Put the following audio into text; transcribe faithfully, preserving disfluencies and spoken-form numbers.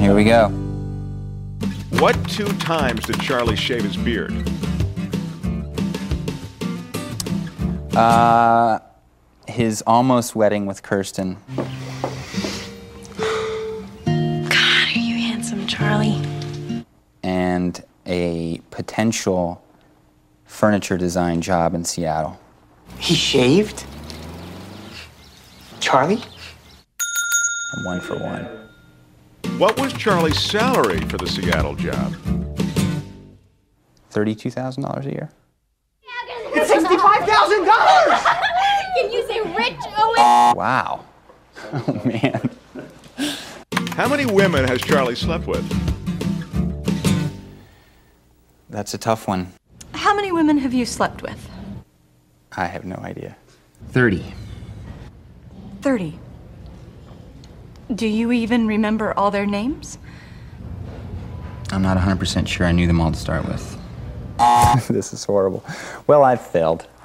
Here we go. What two times did Charlie shave his beard? Uh, his almost wedding with Kirsten. God, are you handsome, Charlie? And a potential furniture design job in Seattle. He shaved? Charlie? One for one. What was Charlie's salary for the Seattle job? thirty-two thousand dollars a year. It's sixty-five thousand dollars! Can you say rich, Owen? Wow. Oh, man. How many women has Charlie slept with? That's a tough one. How many women have you slept with? I have no idea. thirty. Thirty. Do you even remember all their names? I'm not one hundred percent sure I knew them all to start with. This is horrible. Well, I've failed.